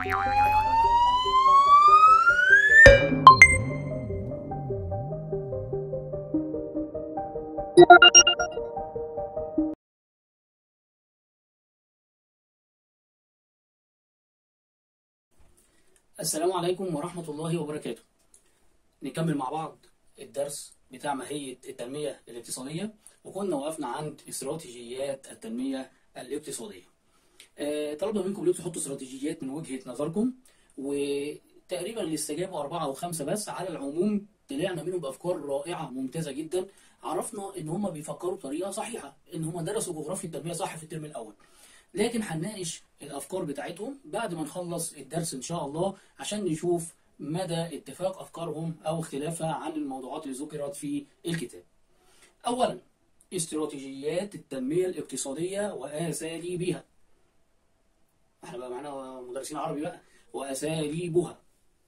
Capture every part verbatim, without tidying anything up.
السلام عليكم ورحمة الله وبركاته. نكمل مع بعض الدرس بتاع ماهية التنمية الاقتصادية، وكنا وقفنا عند استراتيجيات التنمية الاقتصادية. آه، طلبنا منكم انكم تحطوا استراتيجيات من وجهة نظركم، وتقريبا اللي استجابوا أربعة أو خمسة بس. على العموم طلعنا منهم بأفكار رائعة ممتازة جدا. عرفنا إن هم بيفكروا بطريقة صحيحة، إن هم درسوا جغرافيا التنمية صح في الترم الأول. لكن هنناقش الافكار بتاعتهم بعد ما نخلص الدرس ان شاء الله، عشان نشوف مدى اتفاق افكارهم او اختلافها عن الموضوعات اللي ذكرت في الكتاب. اولا، استراتيجيات التنميه الاقتصاديه واساليبها. احنا بقى معانا مدرسين عربي بقى. واساليبها.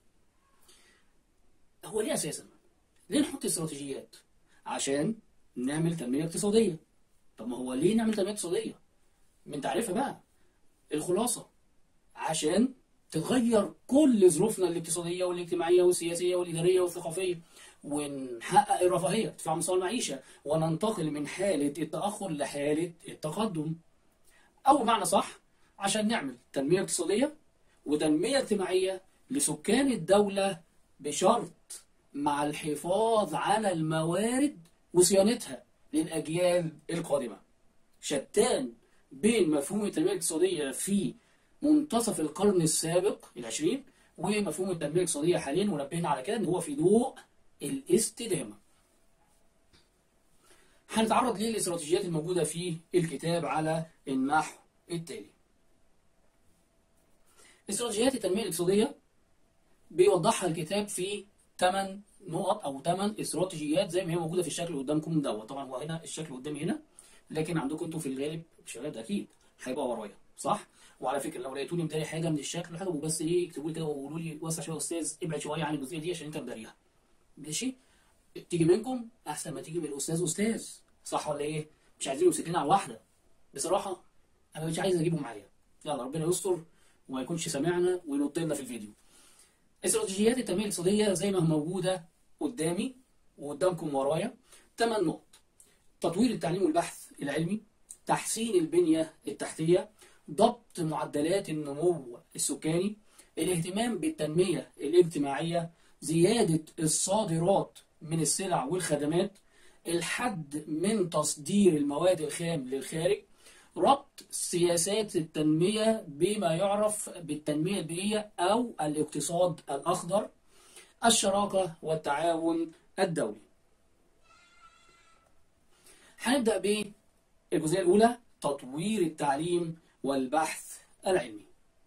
هو ليه اساسا ليه نحط استراتيجيات؟ عشان نعمل تنميه اقتصاديه. طب ما هو ليه نعمل تنميه اقتصاديه؟ من تعريفها بقى. الخلاصة عشان تتغير كل ظروفنا الاقتصادية والاجتماعية والسياسية والإدارية والثقافية، ونحقق الرفاهية، ارتفاع مستوى المعيشة، وننتقل من حالة التأخر لحالة التقدم. أو بمعنى صح، عشان نعمل تنمية اقتصادية وتنمية اجتماعية لسكان الدولة، بشرط مع الحفاظ على الموارد وصيانتها للأجيال القادمة. شتان بين مفهوم التنمية الاقتصادية في منتصف القرن السابق العشرين ومفهوم التنمية الاقتصادية حاليا، ونبهنا على كده ان هو في ضوء الاستدامة. هنتعرض للاستراتيجيات الموجودة في الكتاب على النحو التالي. استراتيجيات التنمية الاقتصادية بيوضحها الكتاب في ثمان نقط او ثمان استراتيجيات زي ما هي موجودة في الشكل اللي قدامكم دوت. طبعا هو هنا الشكل قدامي هنا، لكن عندكم انتوا في الغالب شباب اكيد هيبقى ورايا، صح؟ وعلى فكره لو لقيتوني مداري حاجه من الشكل حاجه بس ايه، اكتبوا لي كده وقولوا لي وسع شويه يا استاذ، ابعد شويه عن الجزئيه دي عشان انت مداريها. ماشي؟ تيجي منكم احسن ما تيجي من الاستاذ استاذ، صح ولا ايه؟ مش عايزين يمسك لنا على واحده. بصراحه انا مش عايز اجيبه معايا. يلا ربنا يستر وما يكونش سامعنا وينط لنا في الفيديو. استراتيجيات التنميه الاقتصاديه زي ما هي موجوده قدامي وقدامكم ورايا، ثمان نقط. تطوير التعليم والبحث العلمي، تحسين البنية التحتية، ضبط معدلات النمو السكاني، الاهتمام بالتنمية الاجتماعية، زيادة الصادرات من السلع والخدمات، الحد من تصدير المواد الخام للخارج، ربط سياسات التنمية بما يعرف بالتنمية البيئية أو الاقتصاد الأخضر، الشراكة والتعاون الدولي. هنبدأ بالجزئية الأولى، تطوير التعليم والبحث العلمي.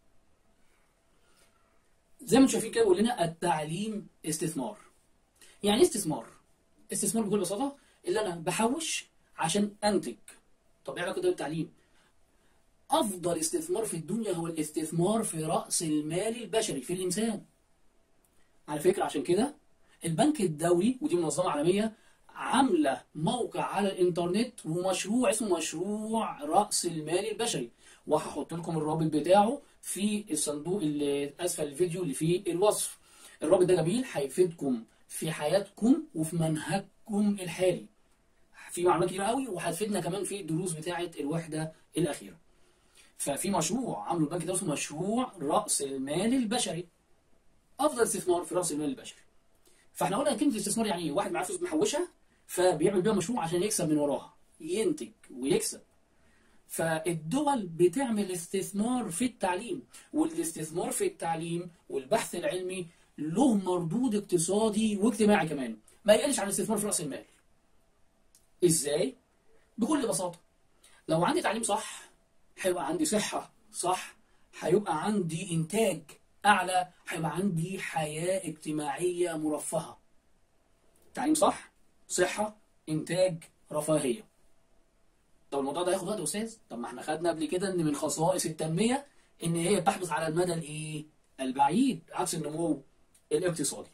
زي ما انتم شايفين كده بيقول لنا التعليم استثمار. يعني ايه استثمار؟ استثمار بكل بساطة اللي أنا بحوش عشان أنتج. طب ايه علاقة ده بالتعليم؟ أفضل استثمار في الدنيا هو الاستثمار في رأس المال البشري، في الإنسان. على فكرة عشان كده البنك الدولي، ودي منظمة عالمية، عاملة موقع على الانترنت ومشروع اسمه مشروع رأس المال البشري، وهحط لكم الرابط بتاعه في الصندوق اللي اسفل الفيديو اللي فيه الوصف. الرابط ده جميل، هيفيدكم في حياتكم وفي منهجكم الحالي. في معلومات كتير قوي، وهتفيدنا كمان في الدروس بتاعة الوحدة الأخيرة. ففي مشروع عامله البنك ده اسمه مشروع رأس المال البشري. أفضل استثمار في رأس المال البشري. فاحنا قلنا كلمة الاستثمار يعني ايه؟ واحد معاه فلوس محوشها فبيعمل بيها مشروع عشان يكسب من وراها، ينتج ويكسب. فالدول بتعمل استثمار في التعليم، والاستثمار في التعليم والبحث العلمي له مردود اقتصادي واجتماعي كمان، ما يقلش عن الاستثمار في رأس المال. ازاي؟ بكل بساطة، لو عندي تعليم صح هيبقى عندي صحة صح، هيبقى عندي إنتاج أعلى، هيبقى عندي حياة اجتماعية مرفهة. تعليم صح، صحة، إنتاج، رفاهية. طب الموضوع ده هياخد وقت يا أستاذ؟ طب ما احنا خدنا قبل كده إن من خصائص التنمية إن هي بتحدث على المدى الإيه؟ البعيد، عكس النمو الاقتصادي.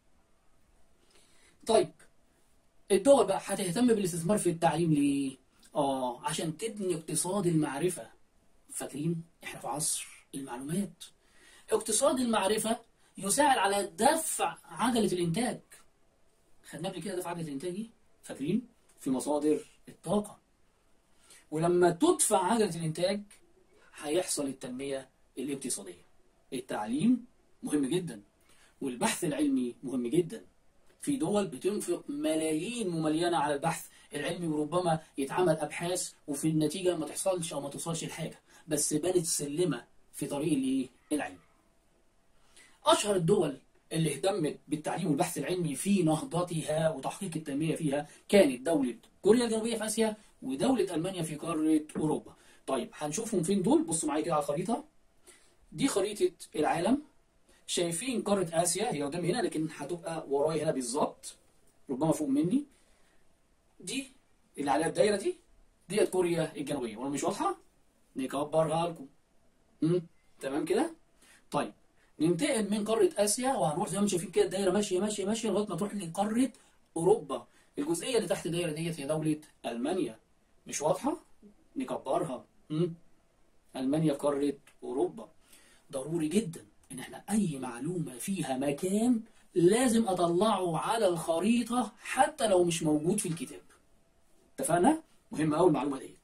طيب الدول بقى هتهتم بالاستثمار في التعليم ليه؟ آه عشان تبني اقتصاد المعرفة. فاكرين؟ احنا في عصر المعلومات. اقتصاد المعرفة يساعد على دفع عجلة الإنتاج. خدنا قبل كده دفع عجلة الإنتاج دي، فاكرين؟ في مصادر الطاقة. ولما تدفع عجلة الإنتاج هيحصل التنمية الاقتصادية. التعليم مهم جدا، والبحث العلمي مهم جدا. في دول بتنفق ملايين مملينة على البحث العلمي، وربما يتعمل أبحاث وفي النتيجة ما تحصلش أو ما توصلش لحاجة، بس بنت سلمة في طريق الإيه؟ العلم. أشهر الدول اللي اهتمت بالتعليم والبحث العلمي في نهضتها وتحقيق التنمية فيها كانت دولة كوريا الجنوبية في آسيا ودولة ألمانيا في قارة أوروبا. طيب هنشوفهم فين دول؟ بصوا معايا كده على الخريطة. دي خريطة العالم. شايفين قارة آسيا هي قدامي هنا، لكن هتبقى ورايا هنا بالظبط، ربما فوق مني. دي اللي عليها الدايرة دي ديت كوريا الجنوبية، ولا مش واضحة؟ نكبرها لكم. امم تمام كده؟ طيب ننتقل من قارة آسيا وهنروح زي ما انتم شايفين كده الدايرة ماشية ماشية ماشية لغاية ما تروح لقارة أوروبا. الجزئية اللي تحت الدايرة ديت هي دولة ألمانيا، مش واضحة؟ نكبرها. امم ألمانيا في قارة أوروبا. ضروري جدا إن احنا أي معلومة فيها مكان لازم أطلعه على الخريطة حتى لو مش موجود في الكتاب. اتفقنا؟ مهمة أوي المعلومة ديت.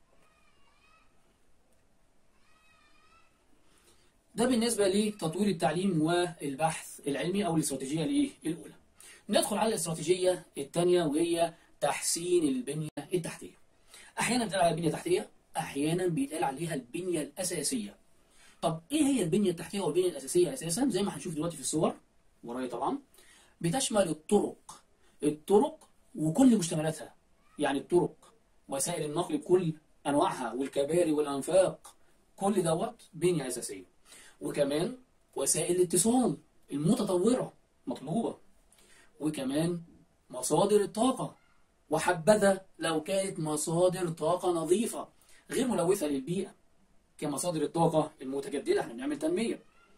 ده بالنسبة لتطوير التعليم والبحث العلمي أو الاستراتيجية الإيه؟ الأولى. ندخل على الاستراتيجية الثانية وهي تحسين البنية التحتية. أحيانا بيتقال عليها البنية التحتية، أحيانا بيتقال عليها البنية الأساسية. طب إيه هي البنية التحتية والبنية الأساسية أساسا؟ زي ما هنشوف دلوقتي في الصور ورايا طبعا. بتشمل الطرق الطرق وكل مشتملاتها، يعني الطرق، وسائل النقل بكل أنواعها، والكباري والأنفاق، كل دوت بنية أساسية. وكمان وسائل الاتصال المتطورة مطلوبة، وكمان مصادر الطاقة، وحبذا لو كانت مصادر طاقة نظيفة غير ملوثة للبيئة كمصادر الطاقة المتجددة. احنا بنعمل تنمية.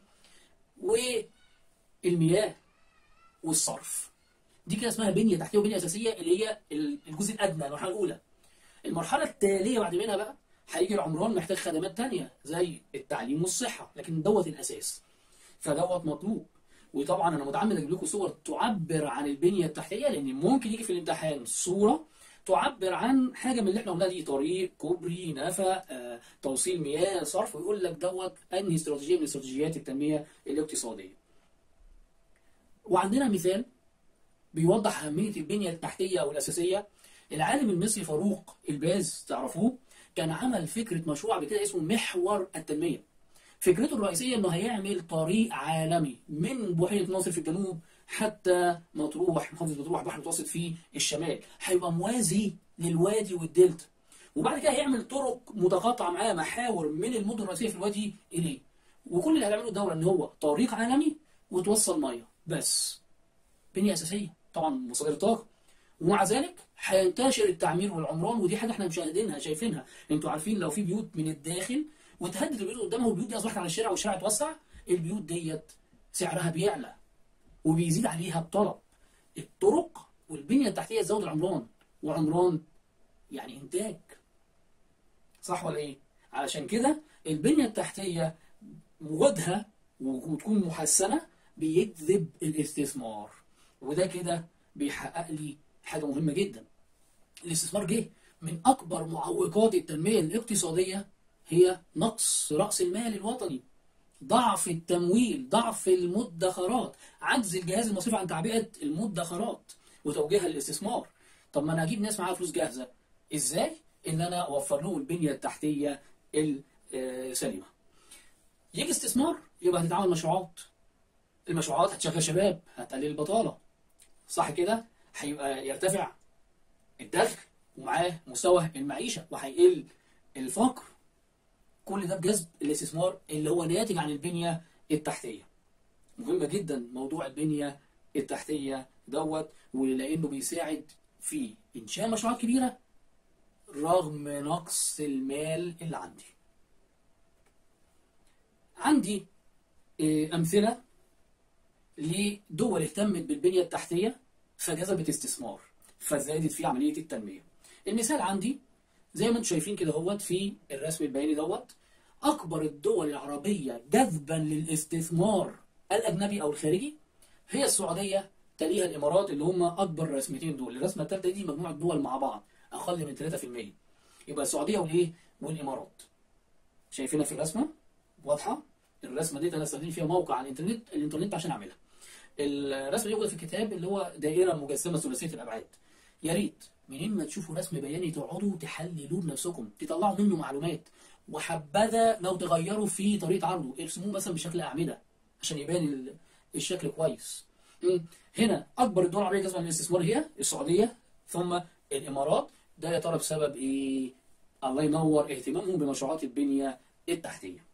والمياه والصرف. دي كده اسمها بنية تحتية وبنية أساسية، اللي هي الجزء الأدنى، المرحلة الأولى. المرحلة التالية بعد منها بقى هيجي العمران محتاج خدمات تانية زي التعليم والصحة، لكن دوت الأساس، فدوت مطلوب. وطبعا أنا متعمد أجيب لكم صور تعبر عن البنية التحتية، لأن ممكن يجي في الامتحان صورة تعبر عن حاجة من اللي احنا قلناها دي، طريق، كوبري، نفق، آه، توصيل مياه، صرف، ويقول لك دوت أنهي استراتيجية من استراتيجيات التنمية الاقتصادية. وعندنا مثال بيوضح أهمية البنية التحتية أو الأساسية. العالم المصري فاروق الباز، تعرفوه، كان عمل فكرة مشروع بكده اسمه محور التنمية. فكرته الرئيسية انه هيعمل طريق عالمي من بحيرة ناصر في الجنوب حتى مطروح، محافظة مطروح، بحر المتوسط في الشمال، هيبقى موازي للوادي والدلتا. وبعد كده هيعمل طرق متقاطعة معاه، محاور من المدن الرئيسية في الوادي إليه. وكل اللي هيعمله الدولة ان هو طريق عالمي وتوصل مية بس. بنية أساسية طبعا، مصادر طاقة. ومع ذلك هينتشر التعمير والعمران، ودي حاجه احنا مشاهدينها شايفينها. انتوا عارفين لو في بيوت من الداخل وتهدد البيوت قدامها والبيوت دي اصبحت على الشارع والشارع اتوسع، البيوت ديت سعرها بيعلى وبيزيد عليها الطلب. الطرق والبنيه التحتيه تزود العمران، وعمران يعني انتاج، صح ولا ايه؟ علشان كده البنيه التحتيه وجودها وتكون محسنه بيجذب الاستثمار، وده كده بيحقق لي حاجة مهمة جدا. الاستثمار جه من أكبر معوقات التنمية الاقتصادية هي نقص رأس المال الوطني، ضعف التمويل، ضعف المدخرات، عجز الجهاز المصرفي عن تعبئة المدخرات وتوجيهها للاستثمار. طب ما أنا أجيب ناس معاها فلوس جاهزة، إزاي؟ إن أنا أوفر لهم البنية التحتية السليمة. يجي استثمار يبقى هتتعمل مشروعات، المشروعات هتشغل شباب، هتقلل البطالة، صح كده؟ هيبقى يرتفع الدخل ومعاه مستوى المعيشة وهيقل الفقر. كل ده بجذب الاستثمار اللي هو ناتج عن البنية التحتية. مهمة جدا موضوع البنية التحتية دوت، ولأنه بيساعد في إنشاء مشروعات كبيرة رغم نقص المال اللي عندي. عندي أمثلة لدول اهتمت بالبنية التحتية فجذبت استثمار فزادت في عملية التنمية. المثال عندي زي ما انتم شايفين كده هوت في الرسم البياني دوت، أكبر الدول العربية جذبا للاستثمار الأجنبي أو الخارجي هي السعودية، تليها الإمارات اللي هم أكبر رسمتين دول. الرسمة الثالثة دي مجموعة دول مع بعض أقل من ثلاثة في المية، يبقى السعودية والإيه والإمارات. شايفينها في الرسمة واضحة؟ الرسمة دي أنا استخدمت فيها موقع على الإنترنت الإنترنت عشان أعملها. الرسمة دي موجودة في الكتاب اللي هو دائرة مجسمة ثلاثية الأبعاد. يا ريت منين ما تشوفوا رسم بياني تقعدوا تحللوه بنفسكم، تطلعوا منه معلومات، وحبذا لو تغيروا في طريقة عرضه، ارسموه مثلا بشكل أعمدة عشان يبان الشكل كويس. هنا أكبر الدول العربية جذبا للاستثمار هي السعودية ثم الإمارات. ده يا ترى بسبب إيه؟ الله ينور، اهتمامهم بمشروعات البنية التحتية.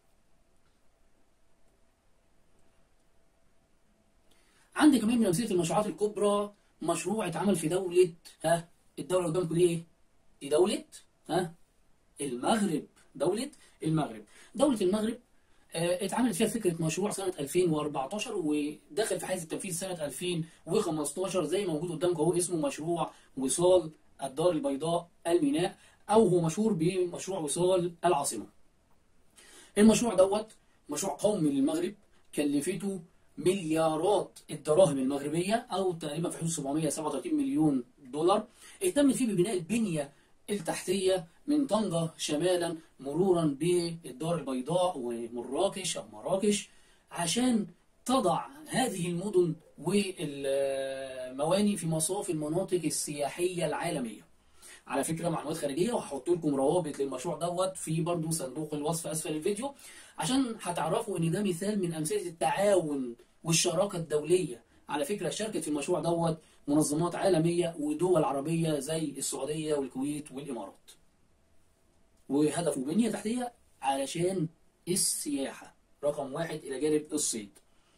عندي كمان من أمثلة المشروعات الكبرى مشروع اتعمل في دولة، ها الدولة اللي قدامكم دي إيه؟ دي دولة ها المغرب. دولة المغرب. دولة المغرب اه اتعملت فيها فكرة مشروع سنة ألفين وأربعتاشر ودخل في حيز التنفيذ سنة ألفين وخمستاشر زي ما موجود قدامكم اهو. اسمه مشروع وصال الدار البيضاء الميناء، أو هو مشهور بمشروع وصال العاصمة. المشروع دوت مشروع قومي للمغرب، كلفته مليارات الدراهم المغربية أو تقريبا في حدود سبعمائة وسبعة وثلاثين مليون دولار. اهتم فيه ببناء البنية التحتية من طنجة شمالا مرورا بالدار البيضاء ومراكش أو مراكش، عشان تضع هذه المدن والمواني في مصاف المناطق السياحية العالمية. على فكرة معلومات خارجية، وهحط لكم روابط للمشروع دوت في برضو صندوق الوصف أسفل الفيديو، عشان هتعرفوا إن ده مثال من أمثلة التعاون والشراكة الدولية. على فكرة شاركت في المشروع دوت منظمات عالمية ودول عربية زي السعودية والكويت والإمارات، وهدفوا بنية تحتية علشان السياحة رقم واحد إلى جانب الصيد.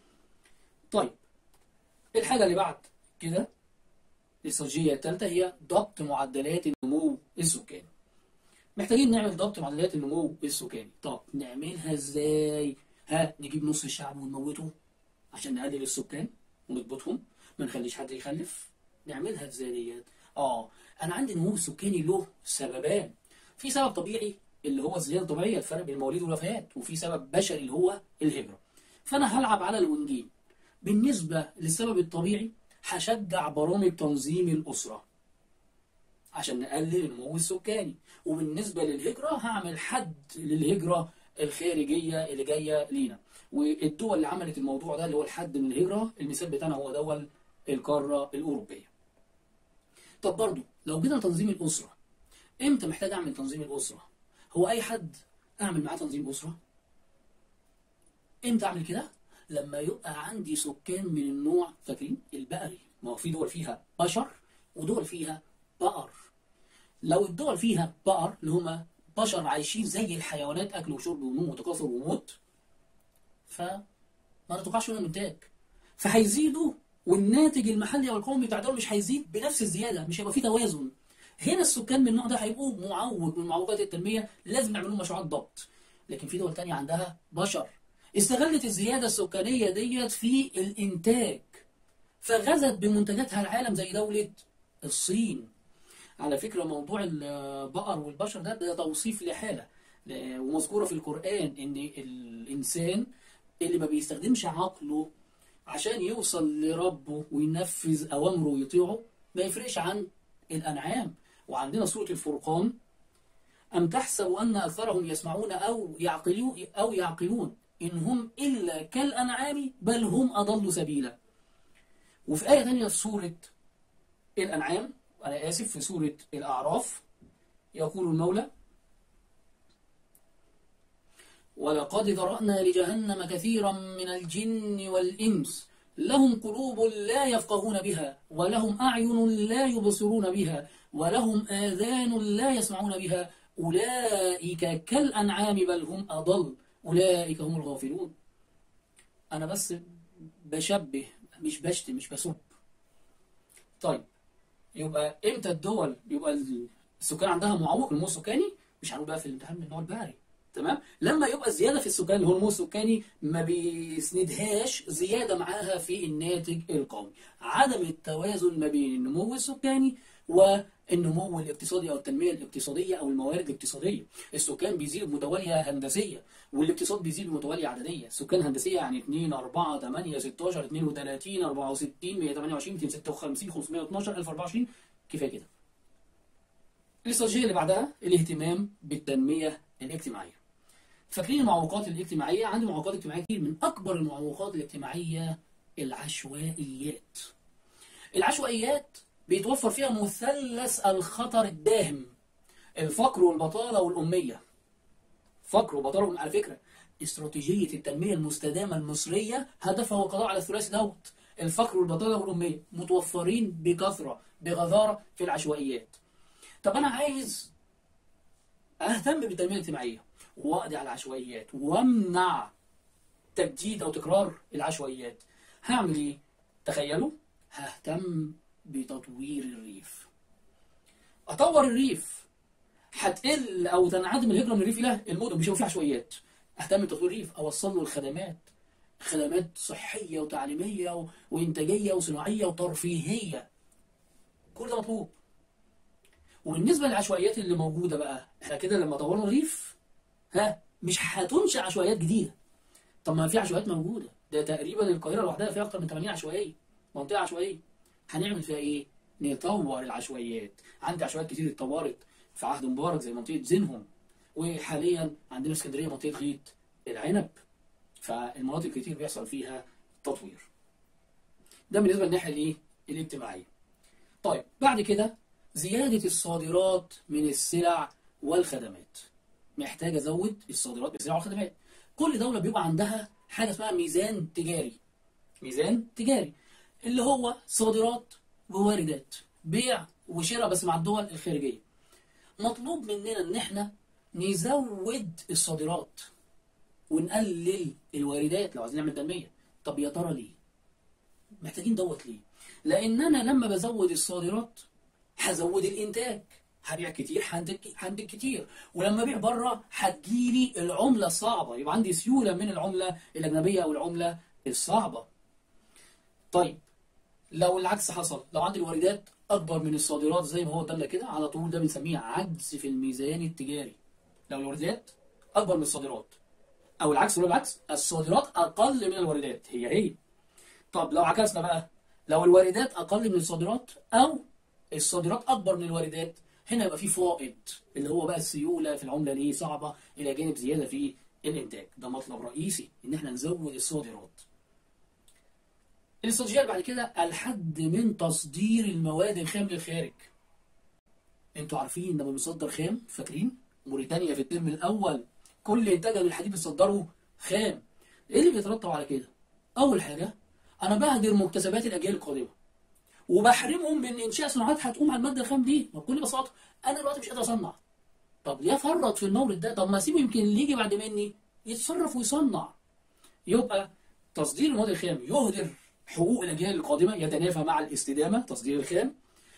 طيب الحاجة اللي بعد كده الاستراتيجية الثالثة هي ضبط معدلات النمو السكاني. محتاجين نعمل ضبط معدلات النمو السكاني. طب نعملها ازاي؟ ها نجيب نص الشعب ونموته عشان نقلل السكان ونضبطهم، ما نخليش حد يخلف. نعملها ازاي ديت؟ اه انا عندي النمو السكاني له سببان. في سبب طبيعي اللي هو الزياده الطبيعيه، الفرق بين المواليد والوفيات، وفي سبب بشري اللي هو الهجره. فانا هلعب على الونجين. بالنسبه للسبب الطبيعي هشجع برامج تنظيم الاسره عشان نقلل النمو السكاني، وبالنسبه للهجره هعمل حد للهجره الخارجيه اللي جايه لينا. والدول اللي عملت الموضوع ده اللي هو الحد من الهجره، المثال بتاعنا هو دول القاره الاوروبيه. طب برضو لو جينا تنظيم الاسره، امتى محتاج اعمل تنظيم الاسره؟ هو اي حد اعمل معاه تنظيم اسره؟ امتى اعمل كده؟ لما يبقى عندي سكان من النوع، فاكرين البقري، ما هو في دول فيها بشر ودول فيها بقر. لو الدول فيها بقر اللي هما بشر عايشين زي الحيوانات، اكل وشرب ونوم وتكاثر وموت، فما نتوقعش منهم انتاج، فهيزيدوا، والناتج المحلي او القومي بتاع الدول مش هيزيد بنفس الزياده، مش هيبقى فيه توازن. هنا السكان من النوع ده هيبقوا معوق من معوقات التنميه، لازم نعمل لهم مشروعات ضبط. لكن في دول تانية عندها بشر استغلت الزياده السكانيه ديت في الانتاج، فغزت بمنتجاتها العالم زي دوله الصين. على فكره موضوع البقر والبشر ده ده توصيف لحاله، ومذكوره في القران ان الانسان اللي ما بيستخدمش عقله عشان يوصل لربه وينفذ اوامره ويطيعه ما يفرقش عن الانعام. وعندنا سوره الفرقان: أم تحسب أن أكثرهم يسمعون أو يعقلون أو يعقلون إن هم إلا كالأنعام بل هم أضل سبيلا. وفي آية ثانية في سورة الأنعام، أنا آسف، في سورة الأعراف، يقول المولى: ولقد ذرأنا لجهنم كثيرا من الجن والإنس لهم قلوب لا يفقهون بها ولهم أعين لا يبصرون بها ولهم آذان لا يسمعون بها أولئك كالأنعام بل هم أضل أولئك هم الغافلون. أنا بس بشبه مش بشتم مش بسب. طيب يبقى إمتى الدول يبقى السكان عندها معوق النمو السكاني؟ مش هنقول بقى في الامتحان من النوع البحري، تمام؟ لما يبقى زيادة في السكان اللي هو النمو السكاني ما بيسندهاش زيادة معاها في الناتج القومي. عدم التوازن ما بين النمو السكاني والنمو الاقتصادي أو التنمية الاقتصادية أو الموارد الاقتصادية. السكان بيزيد بمتوالية هندسية والاقتصاد بيزيد بمتوالية عددية. سكان هندسية يعني اتنين أربعة تمانية ستاشر اتنين وتلاتين أربعة وستين مية وتمانية وعشرين ميتين وستة وخمسين خمسمية واتناشر ألف وأربعة وعشرين. كفاية كده. الاستراتيجية اللي بعدها الاهتمام بالتنمية الاجتماعية. فاكرين المعوقات الاجتماعية؟ عندي معوقات اجتماعية كتير. من أكبر المعوقات الاجتماعية العشوائيات. العشوائيات بيتوفر فيها مثلث الخطر الداهم: الفقر والبطالة والأمية. فقر وبطالة والأمية. على فكرة استراتيجية التنمية المستدامة المصرية هدفها هو القضاء على الثلاثي دوت: الفقر والبطالة والأمية، متوفرين بكثرة بغزارة في العشوائيات. طب أنا عايز أهتم بالتنمية الاجتماعية وأقضي على العشوائيات وأمنع تجديد أو تكرار العشوائيات. هعمل إيه؟ تخيلوا، ههتم بتطوير الريف. أطور الريف، هتقل أو تنعدم الهجرة من الريف إلى المدن، مش هيبقى فيه عشوائيات. أهتم بتطوير الريف، أوصل له الخدمات، خدمات صحية وتعليمية و... وإنتاجية وصناعية وترفيهية. كل ده مطلوب. وبالنسبة للعشوائيات اللي موجودة بقى، احنا كده لما طورنا الريف ها مش هتنشأ عشوائيات جديدة. طب ما في عشوائيات موجودة، ده تقريبا القاهرة لوحدها فيها أكتر من تمانين عشوائية، منطقة عشوائية. هنعمل فيها إيه؟ نطور العشوائيات. عندي عشوائيات كتير اتطورت في عهد مبارك زي منطقة زينهم، وحاليا عندنا في اسكندرية منطقة غيط العنب. فالمناطق كتير بيحصل فيها تطوير. ده بالنسبة للناحية الإيه؟ الاجتماعية. طيب بعد كده زيادة الصادرات من السلع والخدمات. محتاج أزود الصادرات من السلع والخدمات. كل دولة بيبقى عندها حاجة اسمها ميزان تجاري. ميزان تجاري اللي هو صادرات وواردات، بيع وشراء بس مع الدول الخارجية. مطلوب مننا ان احنا نزود الصادرات ونقلل الواردات لو عايزين نعمل تنمية. طب يا ترى ليه؟ محتاجين دوت ليه؟ لان انا لما بزود الصادرات هزود الانتاج، هبيع كتير هنتج هنتج كتير، ولما ابيع بره هتجيلي العمله الصعبه، يبقى عندي سيوله من العمله الاجنبيه او العمله الصعبه. طيب لو العكس حصل، لو عندي الواردات اكبر من الصادرات زي ما هو قدامنا كده، على طول ده بنسميه عجز في الميزان التجاري. لو الواردات اكبر من الصادرات، او العكس ولا العكس، الصادرات اقل من الواردات، هي هي. طب لو عكسنا بقى، لو الواردات اقل من الصادرات او الصادرات اكبر من الواردات، هنا يبقى في فائض اللي هو بقى السيوله في العمله دي صعبه، الى جانب زياده في الانتاج. ده مطلب رئيسي ان احنا نزود الصادرات. الاستراتيجيه بعد كده الحد من تصدير المواد الخام للخارج. انتوا عارفين لما بنصدر خام، فاكرين موريتانيا في الترم الاول كل انتاجها للحديد بتصدره خام. ايه اللي بيترتب على كده؟ اول حاجه انا بهدر مكتسبات الاجيال القادمه وبحرمهم من انشاء صناعات هتقوم على الماده الخام دي. بكل بساطه انا دلوقتي مش قادر اصنع، طب ليه افرط في المورد ده؟ طب ما اسيبه يمكن اللي يجي بعد مني يتصرف ويصنع. يبقى تصدير المواد الخام يهدر حقوق الاجيال القادمه، يتنافى مع الاستدامه تصدير الخام،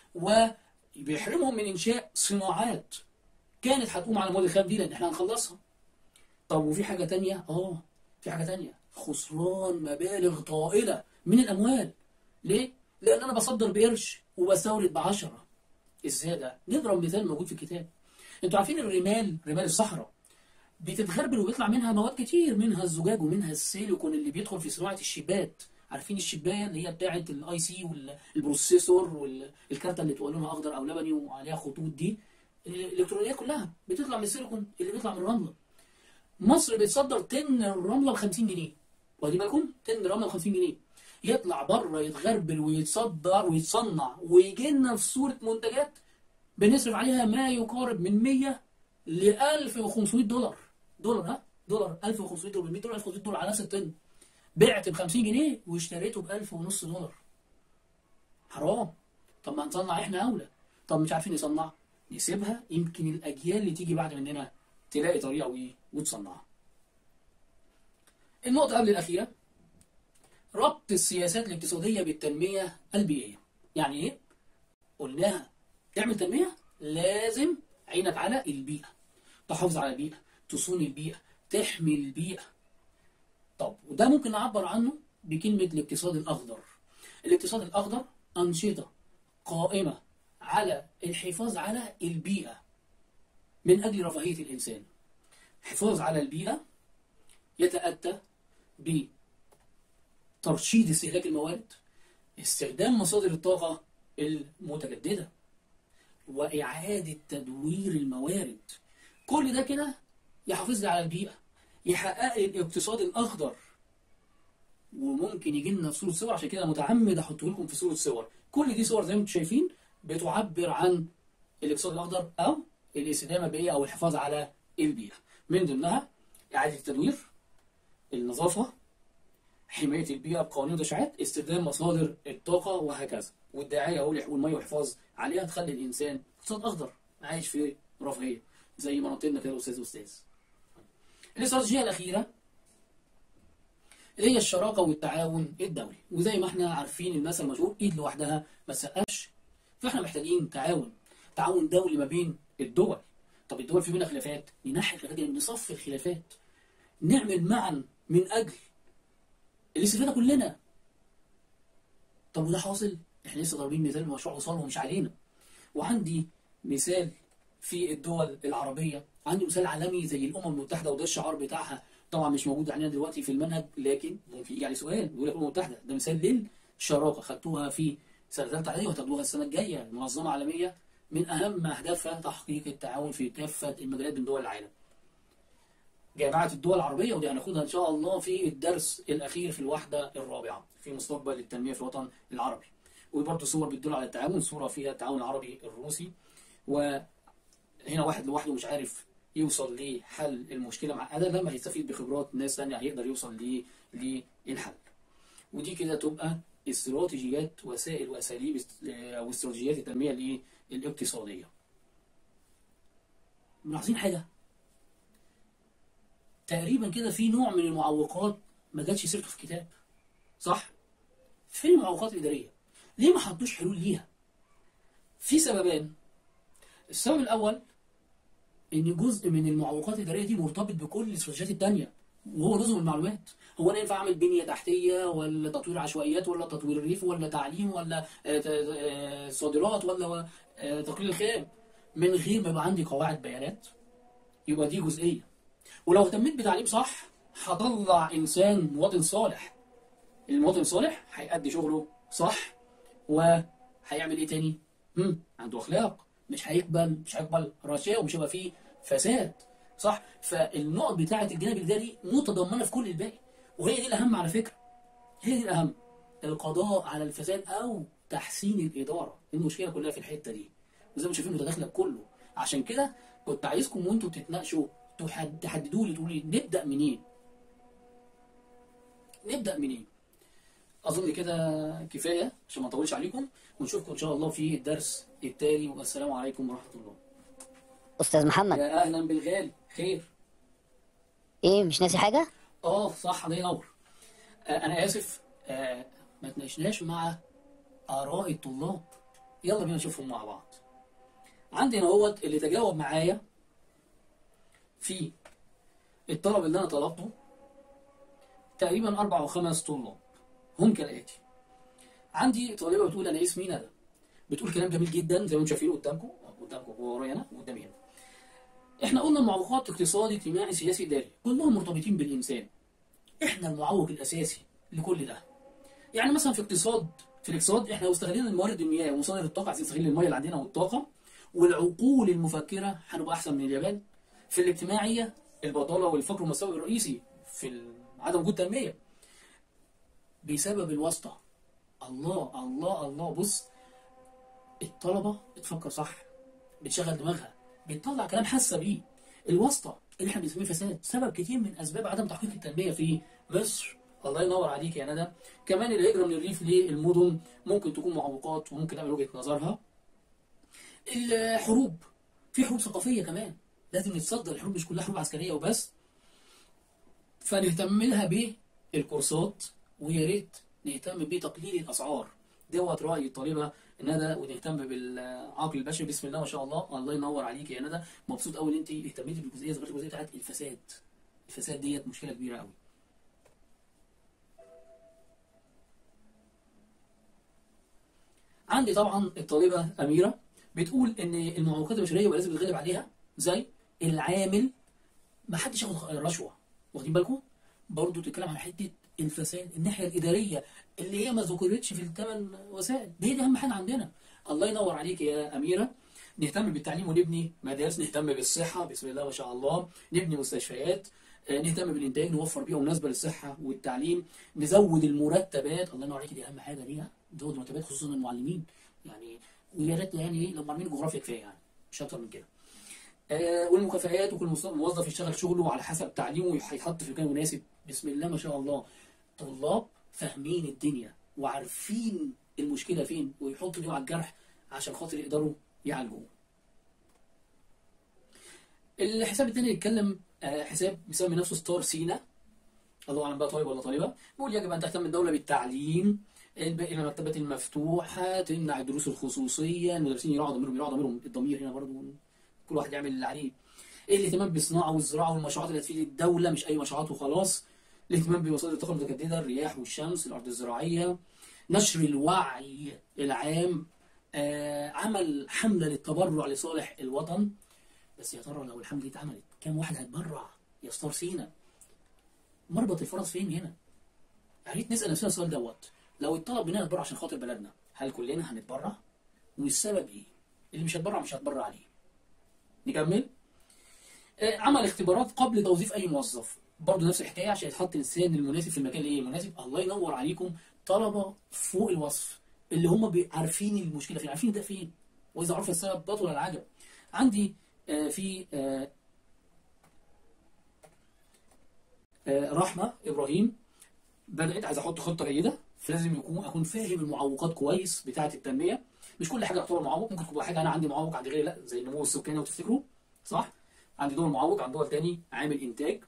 وبيحرمهم من انشاء صناعات كانت هتقوم على المواد الخام دي لان احنا هنخلصها. طب وفي حاجه ثانيه، اه في حاجه ثانيه، خسران مبالغ طائله من الاموال. ليه؟ لأن أنا بصدر بقرش وبستورد بعشرة. إزاي ده؟ نضرب مثال موجود في الكتاب. أنتوا عارفين الرمال، رمال الصحراء بتتغربل وبيطلع منها مواد كتير، منها الزجاج ومنها السيليكون اللي بيدخل في صناعة الشيبات. عارفين الشباية اللي هي بتاعة الاي سي والبروسيسور والكارتة اللي تبقى لونها أخضر أو لبني وعليها خطوط دي، الإلكترونيات كلها بتطلع من السيليكون اللي بيطلع من الرملة. مصر بتصدر طن الرملة ب خمسين جنيه. واخدين بالكم؟ طن رملة ب خمسين جنيه. يطلع بره يتغربل ويتصدر ويتصنع ويجي لنا في صورة منتجات بنصرف عليها ما يقارب من مية ل ألف وخمسمية دولار. دولار ها؟ دولار ألف وخمسمية دولار، مية دولار ألف وخمسمية دولار على نفس الطن. بعت ب خمسين جنيه واشتريته ب ألف ونص دولار. حرام. طب ما نصنع احنا اولى. طب مش عارفين نصنع، نسيبها يمكن الاجيال اللي تيجي بعد مننا تلاقي طريقه وايه وتصنعها. النقطه قبل الاخيره، ربط السياسات الاقتصاديه بالتنميه البيئيه. يعني ايه؟ قلناها تعمل تنميه لازم عينك على البيئه، تحافظ على البيئه، تصون البيئه، تحمي البيئه. طب وده ممكن نعبر عنه بكلمه الاقتصاد الاخضر. الاقتصاد الاخضر انشطه قائمه على الحفاظ على البيئة من أجل رفاهية الإنسان. الحفاظ على البيئة يتأتى بترشيد استهلاك الموارد، استخدام مصادر الطاقة المتجددة، وإعادة تدوير الموارد. كل ده كده يحافظ لي على البيئة، يحقق لي الاقتصاد الأخضر. وممكن يجي لنا في صورة صور، عشان كده متعمد أحطه لكم في صورة صور. كل دي صور زي ما انتم شايفين بتعبر عن الاقتصاد الأخضر أو الاستدامة البيئية أو الحفاظ على البيئة. من ضمنها إعادة التدوير، النظافة، حماية البيئة بقوانين وتشريعات، استخدام مصادر الطاقة، وهكذا. والداعية أهو لحقوق المية والحفاظ عليها تخلي الإنسان اقتصاد أخضر عايش في رفاهية زي ما قلت لنا كده أستاذ أستاذ. الاستراتيجية الأخيرة هي الشراكة والتعاون الدولي. وزي ما احنا عارفين المثل المشهور، إيد لوحدها ما تسقفش. فاحنا محتاجين تعاون، تعاون دولي ما بين الدول. طب الدول في بينها خلافات، ننحي الخلافات دي، نصفي الخلافات، نعمل معا من أجل الاستفادة كلنا. طب وده حاصل؟ احنا لسه ضاربين مثال مشروع وصال ومش علينا. وعندي مثال في الدول العربية، عندي مثال عالمي زي الأمم المتحدة، وده الشعار بتاعها طبعا مش موجود عندنا دلوقتي في المنهج، لكن ممكن يجي عليه سؤال بيقول لك الأمم المتحدة ده مثال للشراكة. خدتوها في سنة ثالثة إعدادي وهتاخدوها السنة الجاية. منظمة عالمية من أهم أهدافها تحقيق التعاون في كافة المجالات بين دول العالم. جامعة الدول العربية، ودي هناخدها إن شاء الله في الدرس الأخير في الوحدة الرابعة في مستقبل التنمية في الوطن العربي. وبرضه صور بتدل على التعاون، صورة فيها التعاون العربي الروسي. وهنا واحد لوحده مش عارف يوصل لحل المشكلة معقدة، لما هيستفيد بخبرات ناس ثانية هيقدر يوصل للحل. ودي كده تبقى استراتيجيات، وسائل وأساليب أو استراتيجيات التنمية الاقتصادية. ملاحظين حاجة؟ تقريبا كده في نوع من المعوقات ما جاتش سيرته في الكتاب، صح؟ فين المعوقات الإدارية؟ ليه ما حطوش حلول ليها؟ في سببين. السبب الأول إن جزء من المعوقات الإدارية دي مرتبط بكل الاستراتيجيات التانية، وهو نظم المعلومات. هو أنا ينفع أعمل بنية تحتية، ولا تطوير عشوائيات، ولا تطوير الريف، ولا تعليم، ولا صادرات، ولا تقليل الخام من غير ما يبقى عندي قواعد بيانات؟ يبقى دي جزئية. ولو اهتميت بتعليم صح هطلع إنسان مواطن صالح. المواطن الصالح هيأدي شغله صح، وهيعمل إيه تاني؟ هم؟ عنده أخلاق، مش هيقبل مش هيقبل رشاوى، ومش هيبقى فيه فساد، صح؟ فالنقط بتاعة الجانب الإداري متضمنة في كل الباقي، وهي دي الأهم على فكرة. هي دي الأهم، القضاء على الفساد أو تحسين الإدارة. المشكلة كلها في الحتة دي، وزي ما شايفين متداخلة كله. عشان كده كنت عايزكم وانتوا بتتناقشوا تحددوا لي، تقولوا لي نبدأ منين؟ نبدأ منين؟ أظن كده كفاية عشان ما أطولش عليكم، ونشوفكم إن شاء الله في الدرس التالي. والسلام عليكم ورحمة الله. أستاذ محمد، يا أهلا بالغالي، خير؟ إيه مش ناسي حاجة؟ آه صح، الله ينور. آه أنا آسف، آه ما تناقشناش مع آراء الطلاب. يلا بينا نشوفهم مع بعض. عندي هنا اهوت اللي تجاوب معايا في الطلب اللي أنا طلبته تقريبا أربع أو خمس طلاب، هم كالآتي. عندي طالبة بتقول أنا اسمي ندى، بتقول كلام جميل جدا زي ما انتم شايفين قدامكم قدامكم ورايا أنا وقدامي هنا. إحنا قلنا معوقات اقتصادي اجتماعي سياسي إداري كلهم مرتبطين بالإنسان. إحنا المعوق الأساسي لكل ده. يعني مثلا في اقتصاد في الاقتصاد إحنا لو استغلينا الموارد المياه ومصادر الطاقة، عايزين نستغل المياه اللي عندنا والطاقة والعقول المفكرة، هنبقى أحسن من اليابان. في الاجتماعية البطالة والفقر والمساوئ الرئيسي في عدم وجود تنمية بسبب الواسطة. الله الله الله، بص، الطلبة بتفكر صح، بتشغل دماغها، بتطلع كلام حاسة بيه. الواسطة اللي احنا بنسميه فساد سبب كتير من أسباب عدم تحقيق التنمية في مصر. الله ينور عليك يا ندى. كمان الهجرة من الريف للمدن ممكن تكون معوقات وممكن نعمل وجهة نظرها. الحروب، في حروب ثقافية كمان لازم نتصدى. الحروب مش كلها حروب عسكرية وبس، فنهتم لها بالكورسات، ويا ريت نهتم بتقليل الأسعار. دوت رأي الطالبة ندى، ونهتم بالعقل البشري. بسم الله ما شاء الله، الله ينور عليك يا ندى. مبسوط قوي ان انت اهتميتي بالجزئيه، ذكرت الجزئيه بتاعت الفساد. الفساد ديت مشكله كبيره قوي. عندي طبعا الطالبه اميره بتقول ان المعوقات البشريه ولازم نتغلب عليها، زي العامل ما حدش ياخد رشوه، واخدين بالكم؟ برضه تتكلم عن حته الفساد، الناحيه الاداريه اللي هي ما ذكرتش في الثمان وسائل، دي, دي اهم حاجه عندنا. الله ينور عليك يا اميره. نهتم بالتعليم ونبني مدارس، نهتم بالصحه، بسم الله ما شاء الله، نبني مستشفيات، آه، نهتم بالانتاج، نوفر بيئه مناسبه للصحه والتعليم، نزود المرتبات. الله ينور عليك، دي اهم حاجه ليها، نزود المرتبات خصوصا المعلمين يعني. ويا ريت يعني ايه لو معلمين جغرافيا كفايه يعني، مش اكتر من كده. آه، والمكافآت، وكل مص- موظف يشتغل شغله على حسب تعليمه هيتحط في مكان مناسب. بسم الله ما شاء الله، طلاب فاهمين الدنيا وعارفين المشكله فين، ويحطوا ايديهم على الجرح عشان خاطر يقدروا يعالجوه. الحساب الثاني يتكلم آه، حساب بيسمي نفسه ستار سينا، الله اعلم بقى طالب ولا طالبه. بيقول يجب ان تهتم الدوله بالتعليم، الب- المكتبات المفتوحه، تمنع الدروس الخصوصيه، المدرسين يراعوا ضميرهم، يراعوا ضميرهم، الضمير هنا برضو كل واحد يعمل اللي عليه. الاهتمام بالصناعه والزراعه والمشروعات اللي هتفيد الدوله، مش اي مشروعات وخلاص. الاهتمام بمصادر الطاقه المتجدده، الرياح والشمس، الارض الزراعيه. نشر الوعي العام، آه، عمل حمله للتبرع لصالح الوطن. بس يا ترى لو الحمله دي اتعملت كام واحد هيتبرع يا ستار سينا؟ مربط الفرس فين هنا؟ يا ريت نسال نفسنا السؤال دوت. لو اتطلب مننا نتبرع عشان خاطر بلدنا، هل كلنا هنتبرع؟ والسبب ايه؟ اللي مش هيتبرع مش هيتبرع عليه. نكمل. آه، عمل اختبارات قبل توظيف اي موظف، برضه نفس الحكايه عشان يتحط الانسان المناسب في المكان الايه المناسب. الله ينور عليكم، طلبه فوق الوصف اللي هم بي- عارفين المشكله فين، عارفين ده فين، واذا عرف السبب بطل العجب. عندي آه، في آه، آه، رحمه ابراهيم بدات عايز احط خطه جيده، فلازم يكون اكون فاهم المعوقات كويس بتاعه التنميه. مش كل حاجه تعتبر معوق، ممكن تبقى حاجه انا عندي معوق عند غيري، لا، زي النمو السكاني لو تفتكروا، صح؟ عندي دول معوق، عند دول تاني عامل انتاج.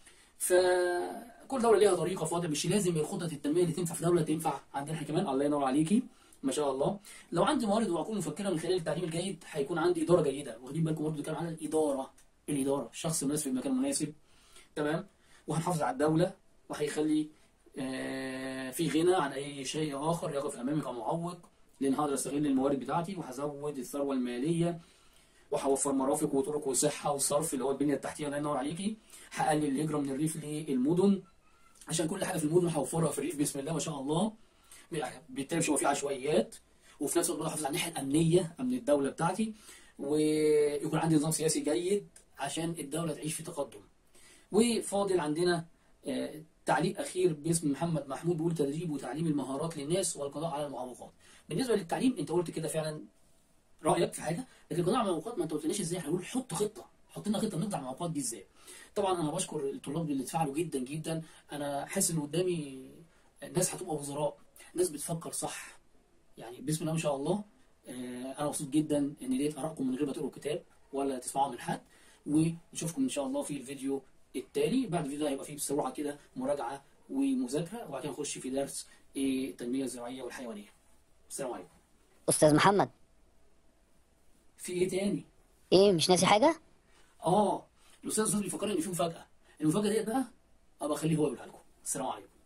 فكل دوله ليها طريقه فاضل، مش لازم الخطط التنميه اللي تنفع في دوله تنفع عندنا احنا كمان. الله ينور عليكي، ما شاء الله. لو عندي موارد وعقول مفكره من خلال التعليم الجيد، هيكون عندي اداره جيده. واخدين بالكم برضه كلام عن الاداره، الاداره الشخص المناسب في المكان المناسب، تمام. وهنحافظ على الدوله، وهيخلي آه، في غنى عن اي شيء اخر يقف امامي كمعوق، لان هقدر استغل الموارد بتاعتي، وهزود الثروه الماليه، وهوفر مرافق وطرق وصحه وصرف اللي هو البنيه التحتيه. الله ينور عليكي. هقلل الهجره من الريف للمدن، عشان كل حاجه في المدن هوفرها في الريف، بسم الله ما شاء الله. بالتالي مش هيبقى في عشوائيات، وفي نفس الوقت احافظ على الناحيه الامنيه، امن الدوله بتاعتي، ويكون عندي نظام سياسي جيد عشان الدوله تعيش في تقدم. وفاضل عندنا آه، تعليق اخير باسم محمد محمود، بيقول تدريب وتعليم المهارات للناس والقضاء على المعوقات. بالنسبه للتعليم انت قلت كده فعلا رايك في حاجه، لكن القضاء على المعوقات ما انت قلتليش ازاي. هنقول حط خطه، حط لنا خطه نقضي على المعوقات دي ازاي. طبعا انا بشكر الطلاب اللي اتفاعلوا جدا جدا. انا حاسس ان قدامي ناس هتبقى وزراء، ناس بتفكر صح يعني، بسم الله ما شاء الله. آه، انا مبسوط جدا ان ديت ارائكم من غير ما تقروا الكتاب ولا تسمعوا من حد. ونشوفكم ان شاء الله في الفيديو التالي. بعد الفيديو ده هيبقى فيه بسرعه كده مراجعه ومذاكره، وبعد كده نخش في درس إيه التنميه الزراعيه والحيوانيه. السلام عليكم. استاذ محمد، في ايه تاني؟ ايه مش ناسي حاجه؟ اه، الاستاذ صدري بيفكرني ان في مفاجاه. المفاجاه ديت بقى ابقى اخليه هو يقولها لكم. السلام عليكم.